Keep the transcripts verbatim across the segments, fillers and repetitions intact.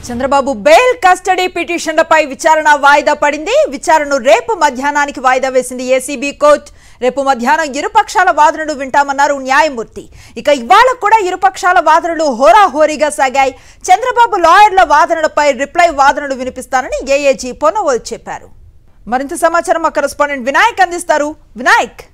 Chandrababu bail custody పిటిషన్లపై విచారణ వాయిదా పడింది. విచారణను రేపు మధ్యాహ్నానికి వాయిదా వేసింది ఏసీబీ కోర్టు. రేపు మధ్యాహ్నం ఇరుపక్షాల వాదనలు వింటామన్నారు న్యాయమూర్తి. ఇక ఇవాళ కూడా ఇరుపక్షాల వాదనలు హోరాహోరీగా సాగాయి. చంద్రబాబు లాయర్ల వాదనలపై రిప్లై వాదనలు వినిపిస్తానని ఏఏజీ పొన్నవోలు చెప్పారు. మరింత సమాచారం మా కరెస్పాండెంట్ వినాయక్ అందిస్తారు. వినాయక్,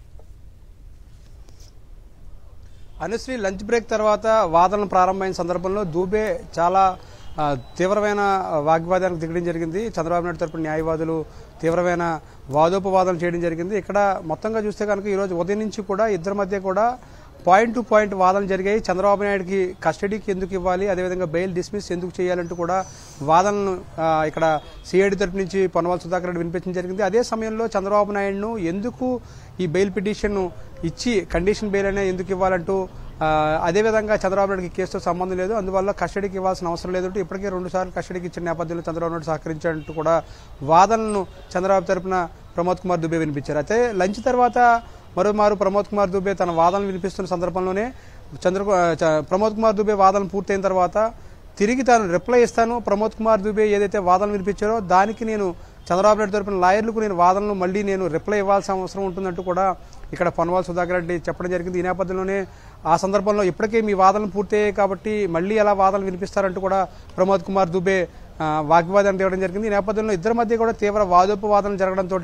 అనుశ్రీ లంచ్ బ్రేక్ తర్వాత వాదనలు ప్రారంభమైన సందర్భంలో దూబే చాలా తీవ్రమైన వాగ్వాదానికి దిగడం జరిగింది. చంద్రబాబు నాయుడు తరపున న్యాయవాదులు తీవ్రమైన వాదోపవాదాలు చేయడం జరిగింది. ఇక్కడ మొత్తంగా చూస్తే కనుక ఈరోజు ఉదయం నుంచి కూడా ఇద్దరి మధ్య కూడా పాయింట్ టు పాయింట్ వాదనలు జరిగాయి. చంద్రబాబు నాయుడుకి కస్టడీకి ఎందుకు ఇవ్వాలి, అదేవిధంగా బెయిల్ డిస్మిస్ ఎందుకు చేయాలంటూ కూడా వాదనలు ఇక్కడ సిఐడి తరపు నుంచి పొన్నవాల సుధాకర్ రెడ్డి వినిపించడం జరిగింది. అదే సమయంలో చంద్రబాబు నాయుడును ఎందుకు ఈ బెయిల్ పిటిషన్ ఇచ్చి కండిషన్ బెయిల్ అనేది ఎందుకు ఇవ్వాలంటూ అదేవిధంగా చంద్రబాబు నాయుడుకి కేసుతో సంబంధం లేదు, అందువల్ల కస్టడీకి ఇవ్వాల్సిన అవసరం లేదంటూ ఇప్పటికే రెండు సార్లు కస్టడీకి ఇచ్చిన నేపథ్యంలో చంద్రబాబు నాయుడు సహకరించాలంటూ కూడా వాదనలను చంద్రబాబు తరపున ప్రమోద్ కుమార్ దుబే వినిపించారు. అయితే లంచ్ తర్వాత మరోమారు ప్రమోద్ కుమార్ దుబే తన వాదనలు వినిపిస్తున్న సందర్భంలోనే చంద్ర ప్రమోద్ కుమార్ దుబే వాదనలు పూర్తయిన తర్వాత తిరిగి తాను రిప్లై ఇస్తాను, ప్రమోద్ కుమార్ దుబే ఏదైతే వాదనలు వినిపించారో దానికి నేను చంద్రబాబు నాయుడు తరపున లాయర్లకు నేను వాదనలు మళ్లీ నేను రిప్లై ఇవ్వాల్సిన అవసరం ఉంటుందంటూ కూడా ఇక్కడ పొన్నవాల సుధాకర్ రెడ్డి చెప్పడం జరిగింది. ఈ నేపథ్యంలోనే ఆ సందర్భంలో ఇప్పటికే మీ వాదనలు పూర్తయ్యాయి కాబట్టి మళ్లీ ఎలా వాదనలు వినిపిస్తారంటూ కూడా ప్రమోద్ కుమార్ దుబే వాగ్వాదాన్ని తేవడం జరిగింది. ఈ నేపథ్యంలో ఇద్దరి మధ్య కూడా తీవ్ర వాదోపవాదనలు జరగడంతో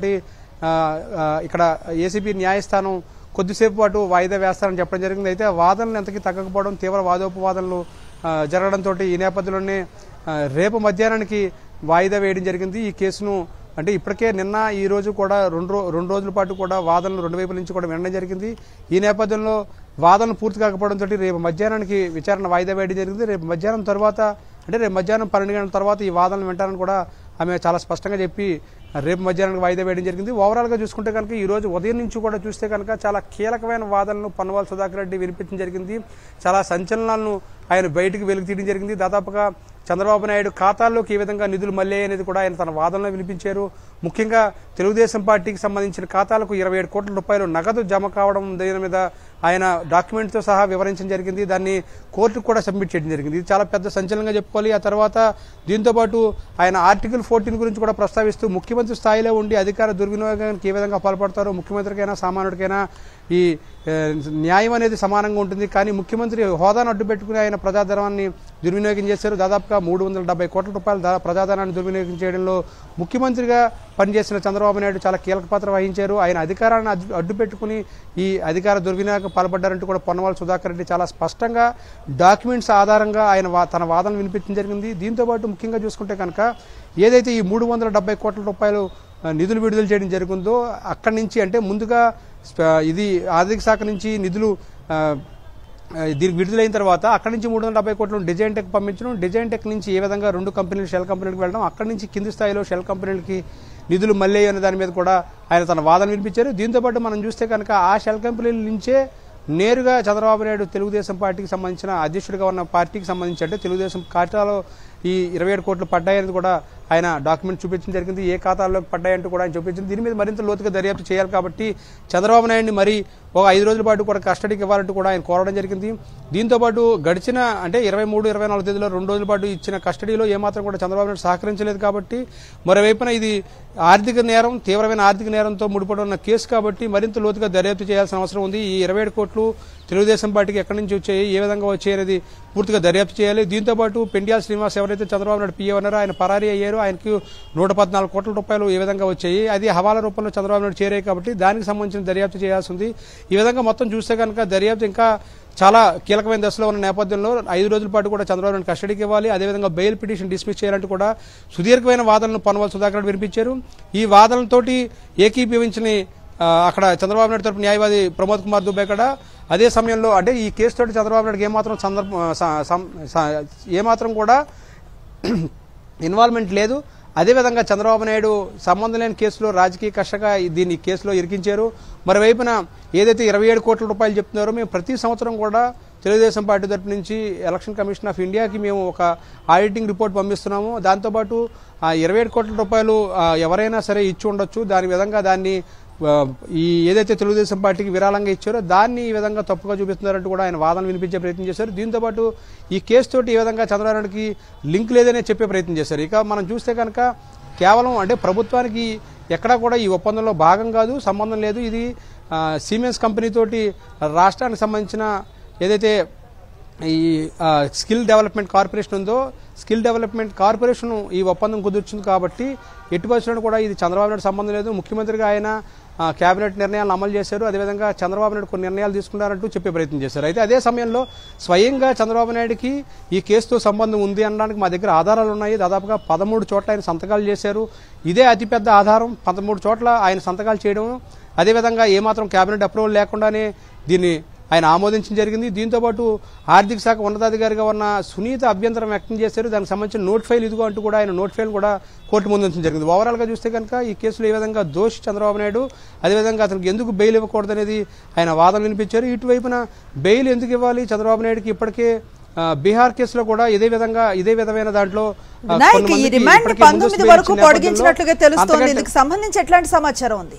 ఇక్కడ ఏసీబీ న్యాయస్థానం కొద్దిసేపు పాటు వాయిదా వేస్తారని చెప్పడం జరిగింది. అయితే వాదనలు ఎంతకీ తగ్గకపోవడం, తీవ్ర వాదోపవాదనలు జరగడంతో ఈ నేపథ్యంలోనే రేపు మధ్యాహ్నానికి వాయిదా వేయడం జరిగింది. ఈ కేసును అంటే ఇప్పటికే నిన్న ఈ రోజు కూడా రెండు రెండు రోజుల పాటు కూడా వాదనలు రెండు వైపుల నుంచి కూడా వినడం జరిగింది. ఈ నేపథ్యంలో వాదనలు పూర్తి కాకపోవడంతో రేపు మధ్యాహ్నానికి విచారణ వాయిదా వేయడం జరిగింది. రేపు మధ్యాహ్నం తర్వాత అంటే రేపు మధ్యాహ్నం పన్నెండు గంటల తర్వాత ఈ వాదనలు వింటారని కూడా ఆమె చాలా స్పష్టంగా చెప్పి రేపు మధ్యాహ్నానికి వాయిదా వేయడం జరిగింది. ఓవరాల్గా చూసుకుంటే కనుక ఈ రోజు ఉదయం నుంచి కూడా చూస్తే కనుక చాలా కీలకమైన వాదనలు పొన్నవాల సుధాకర్ రెడ్డి వినిపించడం జరిగింది. చాలా సంచలనాలను ఆయన బయటకు వెలుగు తీయడం జరిగింది. దాదాపుగా చంద్రబాబు నాయుడు ఖాతాల్లోకి ఏ విధంగా నిధులు మళ్ళీ అనేది కూడా ఆయన తన వాదనలో వినిపించారు. ముఖ్యంగా తెలుగుదేశం పార్టీకి సంబంధించిన ఖాతాలకు ఇరవై ఏడు కోట్ల రూపాయలు నగదు జమ కావడం దీని మీద ఆయన డాక్యుమెంట్తో సహా వివరించడం జరిగింది. దాన్ని కోర్టుకు కూడా సబ్మిట్ చేయడం జరిగింది. ఇది చాలా పెద్ద సంచలనంగా చెప్పుకోవాలి. ఆ తర్వాత దీంతో పాటు ఆయన ఆర్టికల్ ఫోర్టీన్ గురించి కూడా ప్రస్తావిస్తూ ముఖ్యమంత్రి స్థాయిలో ఉండి అధికార దుర్వినియోగానికి ఏ విధంగా పాల్పడతారో, ముఖ్యమంత్రికైనా సామాన్యుడికైనా ఈ న్యాయం అనేది సమానంగా ఉంటుంది, కానీ ముఖ్యమంత్రి హోదాను అడ్డు పెట్టుకుని ఆయన ప్రజాధనాన్ని దుర్వినియోగం చేశారు. దాదాపుగా మూడు వందల డెబ్బై కోట్ల రూపాయల ప్రజాధనాన్ని దుర్వినియోగం చేయడంలో ముఖ్యమంత్రిగా పనిచేసిన చంద్రబాబు నాయుడు చాలా కీలక పాత్ర వహించారు. ఆయన అధికారాన్ని అడ్డు పెట్టుకుని ఈ అధికార దుర్వినియోగం పాల్పడ్డారంటూ కూడా పొన్నవాల సుధాకర్ రెడ్డి చాలా స్పష్టంగా డాక్యుమెంట్స్ ఆధారంగా ఆయన తన వాదనలు వినిపించడం జరిగింది. దీంతో పాటు ముఖ్యంగా చూసుకుంటే కనుక ఏదైతే ఈ మూడు వందల డెబ్బై కోట్ల రూపాయలు నిధులు విడుదల చేయడం జరిగిందో అక్కడి నుంచి అంటే ముందుగా ఇది ఆర్థిక శాఖ నుంచి నిధులు దీనికి విడుదలైన తర్వాత అక్కడి నుంచి మూడు వందల డెబ్బై కోట్లు డిజైన్ టెక్ పంపించడం, డిజైన్ టెక్ నుంచి ఏ విధంగా రెండు కంపెనీలు షెల్ కంపెనీలకు వెళ్ళడం, అక్కడి నుంచి కింది స్థాయిలో షెల్ కంపెనీలకి నిధులు మళ్ళీ అనే దాని మీద కూడా ఆయన తన వాదన వినిపించారు. దీంతోపాటు మనం చూస్తే కనుక ఆ షెల్ కంపెనీల నుంచే నేరుగా చంద్రబాబు నాయుడు తెలుగుదేశం పార్టీకి సంబంధించిన అధ్యక్షుడిగా ఉన్న పార్టీకి సంబంధించి అంటే తెలుగుదేశం ఖాతాలో ఈ ఇరవై ఏడు కోట్లు పడ్డాయని కూడా ఆయన డాక్యుమెంట్ చూపించడం జరిగింది. ఏ ఖాతాల్లోకి పడ్డాయంటూ కూడా ఆయన చూపించింది. దీని మీద మరింత లోతుగా దర్యాప్తు చేయాలి కాబట్టి చంద్రబాబు నాయుడిని మరి ఒక ఐదు రోజుల పాటు కూడా కస్టడీకి ఇవ్వాలంటూ కూడా ఆయన కోరడం జరిగింది. దీంతో పాటు గడిచిన అంటే ఇరవై మూడు ఇరవై నాలుగు తేదీలో రెండు రోజుల పాటు ఇచ్చిన కస్టడీలో ఏమాత్రం కూడా చంద్రబాబు నాయుడు సహకరించలేదు కాబట్టి మరోవైపున ఇది ఆర్థిక నేరం, తీవ్రమైన ఆర్థిక నేరంతో ముడిపడి ఉన్న కేసు కాబట్టి మరింత లోతుగా దర్యాప్తు చేయాల్సిన అవసరం ఉంది. ఈ ఇరవై ఏడు కోట్లు తెలుగుదేశం పార్టీకి ఎక్కడి నుంచి వచ్చాయి, ఏ విధంగా వచ్చాయి అనేది పూర్తిగా దర్యాప్తు చేయాలి. దీంతో పాటు పెండియాల శ్రీనివాస్ ఎవరైతే చంద్రబాబు నాయుడు పీఏ ఉన్నారో ఆయన పరారీ అయ్యారు, ఆయనకు నూట పద్నాలుగు కోట్ల రూపాయలు ఏ విధంగా వచ్చాయి, అది హవాలా రూపంలో చంద్రబాబు నాయుడు చేరాయి కాబట్టి దానికి సంబంధించిన దర్యాప్తు చేయాల్సి ఉంది. ఈ విధంగా మొత్తం చూస్తే కనుక దర్యాప్తు ఇంకా చాలా కీలకమైన దశలో ఉన్న నేపథ్యంలో ఐదు రోజుల పాటు కూడా చంద్రబాబు నాయుడు కస్టడీకి ఇవ్వాలి, అదేవిధంగా బెయిల్ పిటిషన్ డిస్మిస్ చేయాలంటూ కూడా సుదీర్ఘమైన వాదనలు పొన్నవాల సుధాకర్ రెడ్డి వినిపించారు. ఈ వాదనలతోటి ఏకీభవించిన అక్కడ చంద్రబాబు నాయుడు తరపు న్యాయవాది ప్రమోద్ కుమార్ దుబే కూడా అదే సమయంలో అంటే ఈ కేసుతోటి చంద్రబాబు నాయుడుకి ఏమాత్రం సందర్భం ఏమాత్రం కూడా ఇన్వాల్వ్మెంట్ లేదు, అదేవిధంగా చంద్రబాబు నాయుడు సంబంధం లేని కేసులో రాజకీయ కక్షగా దీన్ని కేసులో ఇరికించారు. మరోవైపున ఏదైతే ఇరవై ఏడు కోట్ల రూపాయలు చెప్తున్నారో మేము ప్రతి సంవత్సరం కూడా తెలుగుదేశం పార్టీ తరపు నుంచి ఎలక్షన్ కమిషన్ ఆఫ్ ఇండియాకి మేము ఒక ఆడిటింగ్ రిపోర్ట్ పంపిస్తున్నాము. దాంతోపాటు ఇరవై ఏడు కోట్ల రూపాయలు ఎవరైనా సరే ఇచ్చి ఉండొచ్చు, దాని విధంగా దాన్ని ఈ ఏదైతే తెలుగుదేశం పార్టీకి విరాళంగా ఇచ్చారో దాన్ని ఈ విధంగా తప్పుగా చూపిస్తున్నారంటూ కూడా ఆయన వాదన వినిపించే ప్రయత్నం చేశారు. దీంతోపాటు ఈ కేసు తోటి ఈ విధంగా చంద్రబాబు నాయుడుకి లింక్ లేదనే చెప్పే ప్రయత్నం చేశారు. ఇక మనం చూస్తే కనుక కేవలం అంటే ప్రభుత్వానికి ఎక్కడా కూడా ఈ ఒప్పందంలో భాగం కాదు, సంబంధం లేదు. ఇది సిమెన్స్ కంపెనీ తోటి రాష్ట్రానికి సంబంధించిన ఏదైతే ఈ స్కిల్ డెవలప్మెంట్ కార్పొరేషన్ ఉందో స్కిల్ డెవలప్మెంట్ కార్పొరేషన్ ఈ ఒప్పందం కుదుర్చుంది కాబట్టి ఎట్టి పరిస్థితుల్లో కూడా ఇది చంద్రబాబు నాయుడు సంబంధం లేదు. ముఖ్యమంత్రిగా ఆయన కేబినెట్ నిర్ణయాలను అమలు చేశారు. అదేవిధంగా చంద్రబాబు నాయుడు కొన్ని నిర్ణయాలు తీసుకున్నారంటూ చెప్పే ప్రయత్నం చేశారు. అయితే అదే సమయంలో స్వయంగా చంద్రబాబు నాయుడుకి ఈ కేసుతో సంబంధం ఉంది అనడానికి మా దగ్గర ఆధారాలు ఉన్నాయి. దాదాపుగా పదమూడు చోట్ల ఆయన సంతకాలు చేశారు. ఇదే అతిపెద్ద ఆధారం. పదమూడు చోట్ల ఆయన సంతకాలు చేయడం, అదేవిధంగా ఏమాత్రం కేబినెట్ అప్రూవల్ లేకుండానే దీన్ని ఆయన ఆమోదించడం జరిగింది. దీంతోపాటు ఆర్థిక శాఖ ఉన్నతాధికారిగా ఉన్న సునీత అభ్యంతరం వ్యక్తం చేశారు. దానికి సంబంధించిన నోట్ ఫైల్ ఇదిగో అంటూ కూడా ఆయన నోట్ ఫైల్ కూడా కోర్టు ముందు ఉంచడం జరిగింది. ఓవరాల్గా చూస్తే కనుక ఈ కేసులో ఏ విధంగా దోషి చంద్రబాబు నాయుడు, అదేవిధంగా అతనికి ఎందుకు బెయిల్ ఇవ్వకూడదనేది ఆయన వాదన వినిపించారు. ఇటువైపున బెయిల్ ఎందుకు ఇవ్వాలి చంద్రబాబు నాయుడుకి, ఇప్పటికే బీహార్ కేసులో కూడా ఇదే విధంగా ఇదే విధమైన దాంట్లో పంతొమ్మిది వరకు పొడిగించినట్లుగా తెలుస్తోంది. ఇందుకు సంబంధించి ఎట్లాంటి సమాచారం ఉంది?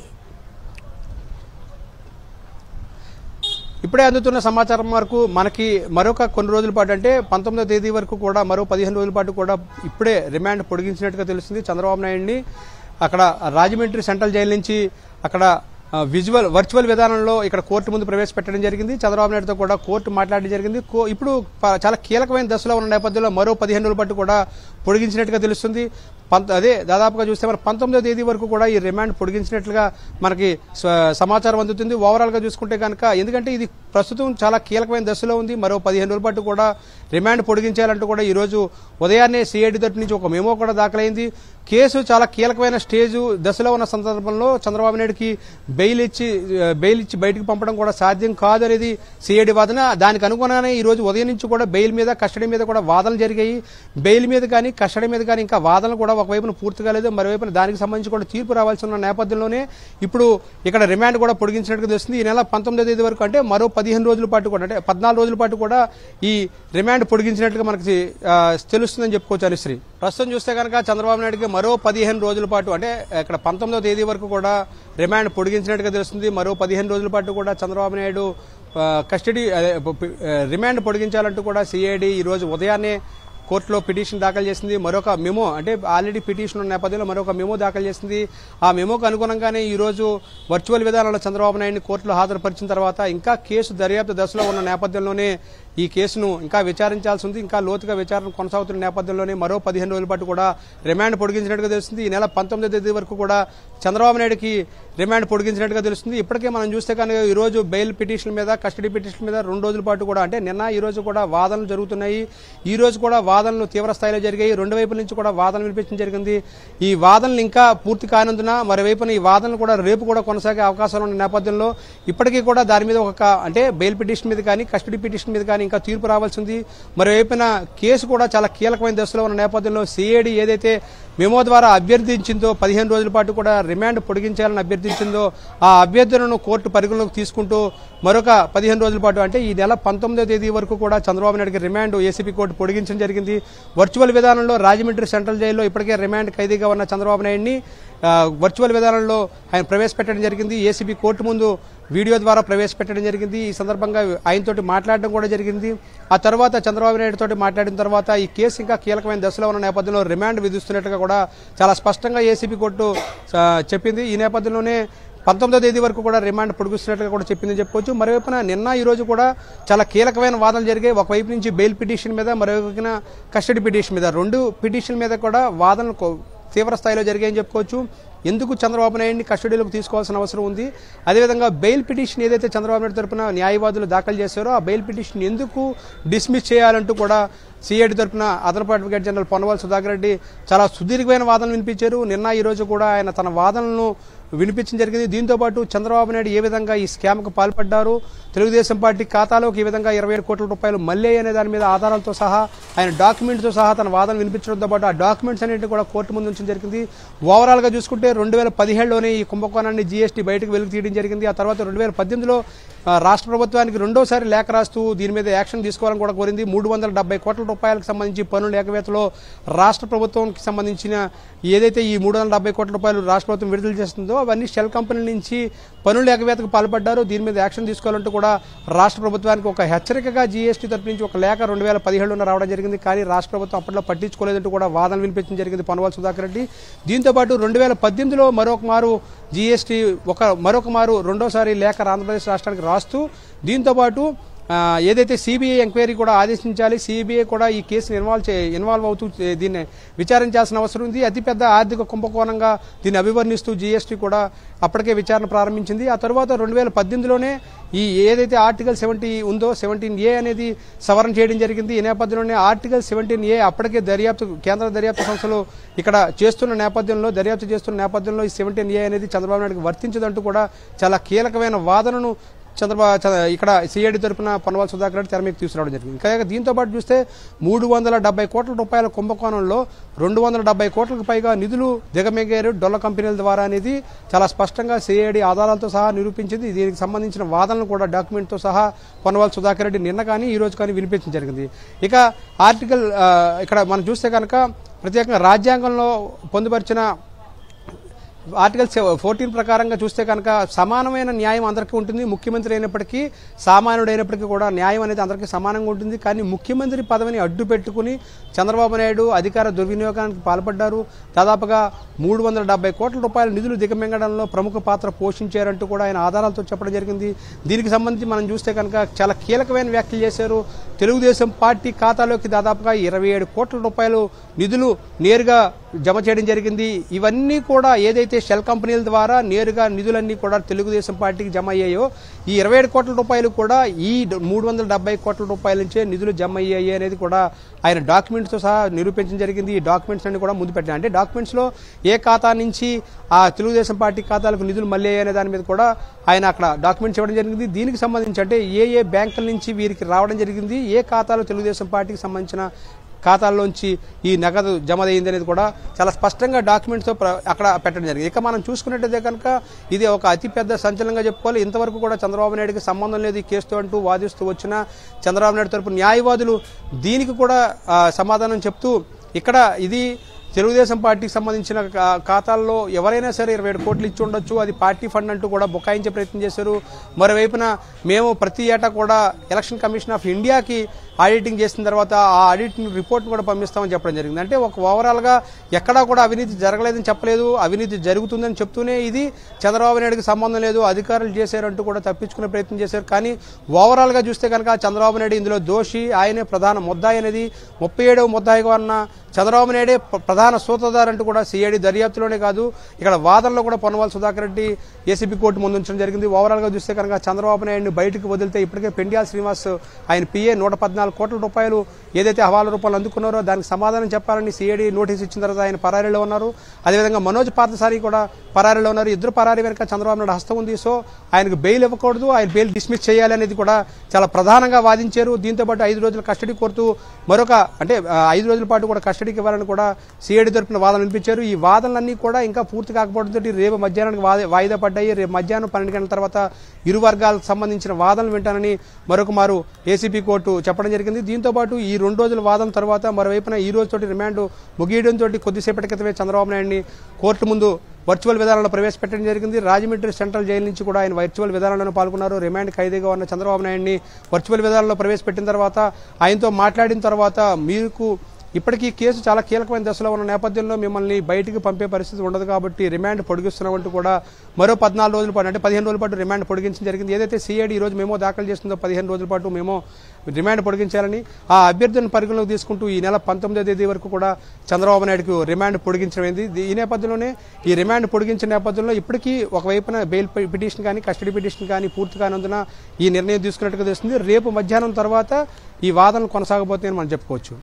ఇప్పుడే అందుతున్న సమాచారం వరకు మనకి మరొక కొన్ని రోజుల పాటు అంటే పంతొమ్మిదో తేదీ వరకు కూడా మరో పదిహేను రోజుల పాటు కూడా ఇప్పుడే రిమాండ్ పొడిగించినట్టుగా తెలుస్తుంది. చంద్రబాబు నాయుడిని అక్కడ రాజమండ్రి సెంట్రల్ జైలు నుంచి అక్కడ విజువల్ వర్చువల్ విధానంలో ఇక్కడ కోర్టు ముందు ప్రవేశపెట్టడం జరిగింది. చంద్రబాబు నాయుడుతో కూడా కోర్టు మాట్లాడడం జరిగింది. ఇప్పుడు చాలా కీలకమైన దశలో ఉన్న నేపథ్యంలో మరో పదిహేను రోజుల పాటు కూడా పొడిగించినట్టుగా తెలుస్తుంది. అదే దాదాపుగా చూస్తే మరి పంతొమ్మిదో తేదీ వరకు కూడా ఈ రిమాండ్ పొడిగించినట్లుగా మనకి సమాచారం అందుతుంది. ఓవరాల్ గా చూసుకుంటే కనుక ఎందుకంటే ఇది ప్రస్తుతం చాలా కీలకమైన దశలో ఉంది. మరో పదిహేను రోజుల పాటు కూడా రిమాండ్ పొడిగించాలంటూ కూడా ఈ రోజు ఉదయాన్నే సిఐడి తరఫు నుంచి ఒక మెమో కూడా దాఖలైంది. కేసు చాలా కీలకమైన స్టేజ్ దశలో ఉన్న సందర్భంలో చంద్రబాబు నాయుడుకి బెయిల్ ఇచ్చి బెయిల్ ఇచ్చి బయటకు పంపడం కూడా సాధ్యం కాదు అనేది సిఐడి వాదన. దానికి అనుగుణంగానే ఈ రోజు ఉదయం నుంచి కూడా బెయిల్ మీద కస్టడీ మీద కూడా వాదనలు జరిగాయి. బెయిల్ మీద కానీ కస్టడీ మీద కానీ ఇంకా వాదనలు కూడా ఒకవైపున పూర్తి కాలేదు, మరోవైపున దానికి సంబంధించి కూడా తీర్పు రావాల్సి ఉన్న నేపథ్యంలోనే ఇప్పుడు ఇక్కడ రిమాండ్ కూడా పొడిగించినట్టుగా తెలుస్తుంది. ఈ నెల పంతొమ్మిదో తేదీ వరకు అంటే మరో పదిహేను రోజుల పాటు కూడా అంటే పద్నాలుగు రోజుల పాటు కూడా ఈ రిమాండ్ పొడిగించినట్టుగా మనకి తెలుస్తుందని చెప్పుకోవచ్చు. అనుశ్రీ, ప్రస్తుతం చూస్తే కనుక చంద్రబాబు నాయుడుకి మరో పదిహేను రోజుల పాటు అంటే ఇక్కడ పంతొమ్మిదో తేదీ వరకు కూడా రిమాండ్ పొడిగించినట్టుగా తెలుస్తుంది. మరో పదిహేను రోజుల పాటు కూడా చంద్రబాబు నాయుడు కస్టడీ రిమాండ్ పొడిగించాలంటూ కూడా సిఐడి ఈ రోజు ఉదయాన్నే కోర్టులో పిటిషన్ దాఖలు చేసింది. మరొక మెమో అంటే ఆల్రెడీ పిటిషన్ ఉన్న నేపథ్యంలో మరొక మెమో దాఖలు చేసింది. ఆ మెమోకు అనుగుణంగానే ఈ రోజు వర్చువల్ విధానంలో చంద్రబాబు నాయుడిని కోర్టులో హాజరుపరిచిన తర్వాత ఇంకా కేసు దర్యాప్తు దశలో ఉన్న నేపథ్యంలోనే ఈ కేసును ఇంకా విచారించాల్సి ఉంది. ఇంకా లోతుగా విచారణ కొనసాగుతున్న నేపథ్యంలోనే మరో పదిహేను రోజుల పాటు కూడా రిమాండ్ పొడిగించినట్టుగా తెలుస్తుంది. ఈ నెల పంతొమ్మిదో తేదీ వరకు కూడా చంద్రబాబు నాయుడుకి రిమాండ్ పొడిగించినట్టుగా తెలుస్తుంది. ఇప్పటికే మనం చూస్తే కనుక ఈ రోజు బెయిల్ పిటిషన్ మీద కస్టడీ పిటిషన్ మీద రెండు రోజుల పాటు కూడా అంటే నిన్న ఈ రోజు కూడా వాదనలు జరుగుతున్నాయి. ఈ రోజు కూడా వాదనలు తీవ్ర స్థాయిలో జరిగాయి. రెండు వైపుల నుంచి కూడా వాదనలు వినిపించడం జరిగింది. ఈ వాదనలు ఇంకా పూర్తి కానందున మరోవైపున ఈ వాదనలు కూడా రేపు కూడా కొనసాగే అవకాశాలు ఉన్న నేపథ్యంలో ఇప్పటికీ కూడా దాని మీద ఒక అంటే బెయిల్ పిటిషన్ మీద కానీ కస్టడీ పిటిషన్ మీద కానీ ఇంకా తీర్పు రావాల్సి ఉంది. మరోవైపున కేసు కూడా చాలా కీలకమైన దశలో ఉన్న నేపథ్యంలో సిఐడి ఏదైతే మెమో ద్వారా అభ్యర్థించిందో పదిహేను రోజుల పాటు కూడా రిమాండ్ పొడిగించాలని అభ్యర్థించిందో ఆ అభ్యర్థనను కోర్టు పరిగణలోకి తీసుకుంటూ మరొక పదిహేను రోజుల పాటు అంటే ఈ నెల పంతొమ్మిదో తేదీ వరకు కూడా చంద్రబాబు నాయుడుకి రిమాండ్ ఏసీపీ కోర్టు పొడిగించడం జరిగింది. వర్చువల్ విధానంలో రాజమండ్రి సెంట్రల్ జైల్లో ఇప్పటికే రిమాండ్ ఖైదీగా ఉన్న చంద్రబాబు నాయుడిని వర్చువల్ విధానంలో ఆయన ప్రవేశపెట్టడం జరిగింది. ఏసీబీ కోర్టు ముందు వీడియో ద్వారా ప్రవేశపెట్టడం జరిగింది. ఈ సందర్భంగా ఆయనతోటి మాట్లాడడం కూడా జరిగింది. ఆ తర్వాత చంద్రబాబు నాయుడు తోటి మాట్లాడిన తర్వాత ఈ కేసు ఇంకా కీలకమైన దశలో ఉన్న నేపథ్యంలో రిమాండ్ విధిస్తున్నట్టుగా కూడా చాలా స్పష్టంగా ఏసీబీ కోర్టు చెప్పింది. ఈ నేపథ్యంలోనే పంతొమ్మిదో తేదీ వరకు కూడా రిమాండ్ పొడిగిస్తున్నట్టుగా కూడా చెప్పిందని చెప్పుకోవచ్చు. మరోవైపున నిన్న ఈ రోజు కూడా చాలా కీలకమైన వాదనలు జరిగాయి. ఒకవైపు నుంచి బెయిల్ పిటిషన్ మీద, మరోవైపున కస్టడీ పిటిషన్ మీద, రెండు పిటిషన్ మీద కూడా వాదనలు తీవ్ర స్థాయిలో జరిగాయని చెప్పుకోవచ్చు. ఎందుకు చంద్రబాబు నాయుడిని కస్టడీలోకి తీసుకోవాల్సిన అవసరం ఉంది, అదేవిధంగా బెయిల్ పిటిషన్ ఏదైతే చంద్రబాబు నాయుడు తరఫున న్యాయవాదులు దాఖలు చేశారో ఆ బెయిల్ పిటిషన్ ఎందుకు డిస్మిస్ చేయాలంటూ కూడా సిఐడి తరఫున అదనపు అడ్వకేట్ జనరల్ పొన్నవాల్ సుధాకర్ రెడ్డి చాలా సుదీర్ఘమైన వాదనలు వినిపించారు. నిన్న ఈ రోజు కూడా ఆయన తన వాదనలను వినిపించడం జరిగింది. దీంతో పాటు చంద్రబాబు నాయుడు ఏ విధంగా ఈ స్కామ్కు పాల్పడ్డారు, తెలుగుదేశం పార్టీ ఖాతాలోకి ఈ విధంగా ఇరవై ఏడు కోట్ల రూపాయలు మళ్ళీ అనే దాని మీద ఆధారాలతో సహా ఆయన డాక్యుమెంట్స్తో సహా తన వాదన వినిపించడంతో పాటు ఆ డాక్యుమెంట్స్ అన్నింటినీ కూడా కోర్టు ముందు ఉంచడం జరిగింది. ఓవరాల్ గా చూసుకుంటే రెండు వేల పదిహేడులోనే ఈ కుంభకోణాన్ని జీఎస్టీ బయటకు వెలుగు తీయడం జరిగింది. ఆ తర్వాత రెండు వేల పద్దెనిమిదిలో రాష్ట్ర ప్రభుత్వానికి రెండోసారి లేఖ రాస్తూ దీని మీద యాక్షన్ తీసుకోవాలని కూడా కోరింది. మూడు వందల డెబ్బై కోట్ల రూపాయలకు సంబంధించి పన్నుల ఎగవేతలో రాష్ట్ర ప్రభుత్వానికి సంబంధించిన ఏదైతే ఈ మూడు వందల డెబ్బై కోట్ల రూపాయలు రాష్ట్ర ప్రభుత్వం విడుదల చేస్తుందో అవన్నీ షెల్ కంపెనీల నుంచి పన్నుల ఎగవేతకు పాల్పడ్డారు. దీని మీద యాక్షన్ తీసుకోవాలంటూ కూడా రాష్ట్ర ప్రభుత్వానికి ఒక హెచ్చరికగా జీఎస్టీ తరపు నుంచి ఒక లేఖ రెండు వేల పదిహేడులో రావడం జరిగింది. కానీ రాష్ట్ర ప్రభుత్వం అప్పట్లో పట్టించుకోలేదంటూ కూడా వాదన వినిపించడం జరిగింది పొన్నవాళ్ళ సుధాకర్ రెడ్డి. దీంతో పాటు రెండు వేల పద్దెనిమిదిలో మరొక మారు జీఎస్టీ ఒక మరొక మారు రెండోసారి లేఖ ఆంధ్రప్రదేశ్ రాష్ట్రానికి రాస్తూ దీంతో పాటు ఏదైతే సిబిఐ ఎంక్వైరీ కూడా ఆదేశించాలి, సిబిఐ కూడా ఈ కేసును ఇన్వాల్వ్ చే ఇన్వాల్వ్ అవుతూ దీన్ని విచారించాల్సిన అవసరం ఉంది. అతిపెద్ద ఆర్థిక కుంభకోణంగా దీన్ని అభివర్ణిస్తూ జీఎస్టీ కూడా అప్పటికే విచారణ ప్రారంభించింది. ఆ తర్వాత రెండు వేల పద్దెనిమిదిలోనే ఈ ఏదైతే ఆర్టికల్ సెవెంటీ ఉందో సెవెంటీన్ ఏ అనేది సవరణ చేయడం జరిగింది. ఈ నేపథ్యంలోనే ఆర్టికల్ సెవెంటీన్ ఏ అప్పటికే దర్యాప్తు కేంద్ర దర్యాప్తు సంస్థలు ఇక్కడ చేస్తున్న నేపథ్యంలో దర్యాప్తు చేస్తున్న నేపథ్యంలో ఈ సెవెంటీన్ ఏ అనేది చంద్రబాబు నాయుడుకి వర్తించదంటూ కూడా చాలా కీలకమైన వాదనను చంద్రబాబు ఇక్కడ సిఐడి తరఫున పొన్నవాళ్ళ సుధాకర్ రెడ్డి తెర మీకు తీసుకురావడం జరిగింది. ఇంకా దీంతో పాటు చూస్తే మూడు వందల డెబ్బై కోట్ల రూపాయల కుంభకోణంలో రెండు వందల డెబ్బై కోట్లకు పైగా నిధులు దిగమింగారు డొల్ల కంపెనీల ద్వారా అనేది చాలా స్పష్టంగా సిఐడి ఆధారాలతో సహా నిరూపించింది. దీనికి సంబంధించిన వాదనలు కూడా డాక్యుమెంట్తో సహా పొన్నవాళ్ళ సుధాకర్ రెడ్డి నిన్న కానీ ఈ రోజు కానీ వినిపించడం జరిగింది. ఇక ఆర్టికల్ ఇక్కడ మనం చూస్తే కనుక ప్రత్యేకంగా రాజ్యాంగంలో పొందుపరిచిన ఆర్టికల్ ఫోర్టీన్ ప్రకారంగా చూస్తే కనుక సమానమైన న్యాయం అందరికీ ఉంటుంది. ముఖ్యమంత్రి అయినప్పటికీ సామాన్యుడు అయినప్పటికీ కూడా న్యాయం అనేది అందరికీ సమానంగా ఉంటుంది. కానీ ముఖ్యమంత్రి పదవిని అడ్డు పెట్టుకుని చంద్రబాబు నాయుడు అధికార దుర్వినియోగానికి పాల్పడ్డారు. దాదాపుగా మూడు వందల డెబ్బై కోట్ల రూపాయల నిధులు దిగమింగడంలో ప్రముఖ పాత్ర పోషించారంటూ కూడా ఆయన ఆధారాలతో చెప్పడం జరిగింది. దీనికి సంబంధించి మనం చూస్తే కనుక చాలా కీలకమైన వ్యాఖ్యలు చేశారు. తెలుగుదేశం పార్టీ ఖాతాలోకి దాదాపుగా ఇరవై ఏడు కోట్ల రూపాయలు నిధులు నేరుగా జమ చేయడం జరిగింది. ఇవన్నీ కూడా ఏదైతే షెల్ కంపెనీల ద్వారా నేరుగా నిధులన్నీ కూడా తెలుగుదేశం పార్టీకి జమ అయ్యాయో ఈ ఇరవై ఏడు కోట్ల రూపాయలు కూడా ఈ మూడు వందల డెబ్బై కోట్ల రూపాయల నుంచే నిధులు జమ అయ్యాయి అనేది కూడా ఆయన డాక్యుమెంట్స్ తో సహా నిరూపించడం జరిగింది. ఈ డాక్యుమెంట్స్ అన్ని కూడా ముందు పెట్టారు. అంటే డాక్యుమెంట్స్ లో ఏ ఖాతా నుంచి ఆ తెలుగుదేశం పార్టీ ఖాతాలకు నిధులు మళ్ళీ అయ్యాయనే దాని మీద కూడా ఆయన అక్కడ డాక్యుమెంట్స్ ఇవ్వడం జరిగింది. దీనికి సంబంధించి అంటే ఏ ఏ బ్యాంకుల నుంచి వీరికి రావడం జరిగింది, ఏ ఖాతాలో తెలుగుదేశం పార్టీకి సంబంధించిన ఖాతాల్లోంచి ఈ నగదు జమ అయింది అనేది కూడా చాలా స్పష్టంగా డాక్యుమెంట్స్తో అక్కడ పెట్టడం జరిగింది. ఇక మనం చూసుకున్నట్టయితే కనుక ఇది ఒక అతిపెద్ద సంచలనంగా చెప్పుకోవాలి. ఇంతవరకు కూడా చంద్రబాబు నాయుడుకి సంబంధం లేదు ఈ కేసుతో అంటూ వాదిస్తూ వచ్చిన చంద్రబాబు నాయుడు తరపు న్యాయవాదులు దీనికి కూడా సమాధానం చెప్తూ ఇక్కడ ఇది తెలుగుదేశం పార్టీకి సంబంధించిన ఖాతాల్లో ఎవరైనా సరే ఇరవై ఏడు కోట్లు ఇచ్చి ఉండొచ్చు, అది పార్టీ ఫండ్ అంటూ కూడా బుకాయించే ప్రయత్నం చేశారు. మరోవైపున మేము ప్రతి ఏటా కూడా ఎలక్షన్ కమిషన్ ఆఫ్ ఇండియాకి ఆడిటింగ్ చేసిన తర్వాత ఆ ఆడిటింగ్ రిపోర్ట్ కూడా పంపిస్తామని చెప్పడం జరిగింది. అంటే ఒక ఓవరాల్గా ఎక్కడా కూడా అవినీతి జరగలేదని చెప్పలేదు, అవినీతి జరుగుతుందని చెప్తూనే ఇది చంద్రబాబు నాయుడుకి సంబంధం లేదు, అధికారులు చేశారంటూ కూడా తప్పించుకునే ప్రయత్నం చేశారు. కానీ ఓవరాల్గా చూస్తే కనుక చంద్రబాబు నాయుడు ఇందులో దోషి, ఆయనే ప్రధాన ముద్దాయి అనేది ముప్పై ఏడవ ముద్దాయిగా ఉన్న చంద్రబాబు నాయుడే ప్రధాన సూత్రధారు అంటూ కూడా సిఐడి దర్యాప్తులోనే కాదు ఇక్కడ వాదనలో కూడా పొన్నవాళ్ళ సుధాకర్ రెడ్డి ఏసీబీ కోర్టు ముందు ఉంచడం జరిగింది. ఓవరాల్గా చూస్తే కనుక చంద్రబాబు నాయుడిని బయటకు వదిలితే ఇప్పటికే పెండియాల శ్రీనివాస్ ఆయన పిఏ నూట పద్నాలుగు కోట్ల రూపాయలు ఏదైతే హవాలా రూపాయలు అందుకున్నారో దానికి సమాధానం చెప్పాలని సిఐడి నోటీస్ ఇచ్చిన తర్వాత ఆయన పరారీలో ఉన్నారు. అదేవిధంగా మనోజ్ పార్థసారి కూడా పరారీలో ఉన్నారు. ఇద్దరు పరారీ వెనుక చంద్రబాబు నాయుడు హస్తం ఉంది. సో ఆయనకు బెయిల్ ఇవ్వకూడదు, ఆయన బెయిల్ డిస్మిస్ చేయాలి అనేది కూడా చాలా ప్రధానంగా వాదించారు. దీంతో పాటు ఐదు రోజుల కస్టడీ కోరుతూ మరొక అంటే ఐదు రోజుల పాటు కూడా కస్టడీకి ఇవ్వాలని కూడా సిఐడి తరపున వాదన వినిపించారు. ఈ వాదనలన్నీ కూడా ఇంకా పూర్తి కాకపోవడంతో రేపు మధ్యాహ్నానికి వాయిదా పడ్డాయి. రేపు మధ్యాహ్నం పన్నెండు గంటల తర్వాత ఇరు వర్గాలకు సంబంధించిన వాదనలు వింటానని మరొక మారు ఏసీపీ కోర్టు చెప్పడం జరిగింది. దీంతో పాటు ఈ రెండు రోజుల వాదన తర్వాత మరోవైపున ఈ రోజుతోటి రిమాండ్ ముగియడంతో కొద్దిసేపటి క్రితమే చంద్రబాబు నాయుడిని కోర్టు ముందు వర్చువల్ విధానంలో ప్రవేశపెట్టడం జరిగింది. రాజమండ్రి సెంట్రల్ జైలు నుంచి కూడా ఆయన వర్చువల్ విధానంలో పాల్గొన్నారు. రిమాండ్ ఖైదీగా ఉన్న చంద్రబాబు నాయుడిని వర్చువల్ విధానంలో ప్రవేశపెట్టిన తర్వాత ఆయనతో మాట్లాడిన తర్వాత మీకు ఇప్పటికీ కేసు చాలా కీలకమైన దశలో ఉన్న నేపథ్యంలో మిమ్మల్ని బయటికి పంపే పరిస్థితి ఉండదు కాబట్టి రిమాండ్ పొడిగిస్తున్నామంటూ కూడా మరో పద్నాలుగు రోజుల పాటు అంటే పదిహేను రోజుల పాటు రిమాండ్ పొడిగించడం జరిగింది. ఏదైతే సిఐడి ఈ రోజు మేమో దాఖలు చేస్తుందో పదిహేను రోజుల పాటు మేము రిమాండ్ పొడిగించాలని ఆ అభ్యర్థులను పరిగణలోకి తీసుకుంటూ ఈ నెల పంతొమ్మిదో తేదీ వరకు కూడా చంద్రబాబు నాయుడుకు రిమాండ్ పొడిగించడమైంది. ఈ నేపథ్యంలోనే ఈ రిమాండ్ పొడిగించిన నేపథ్యంలో ఇప్పటికీ ఒకవైపున బెయిల్ పిటిషన్ కానీ కస్టడీ పిటిషన్ కానీ పూర్తి కానందున ఈ నిర్ణయం తీసుకున్నట్టుగా తెలుస్తుంది. రేపు మధ్యాహ్నం తర్వాత ఈ వాదనలు కొనసాగబోతాయని మనం చెప్పుకోవచ్చు.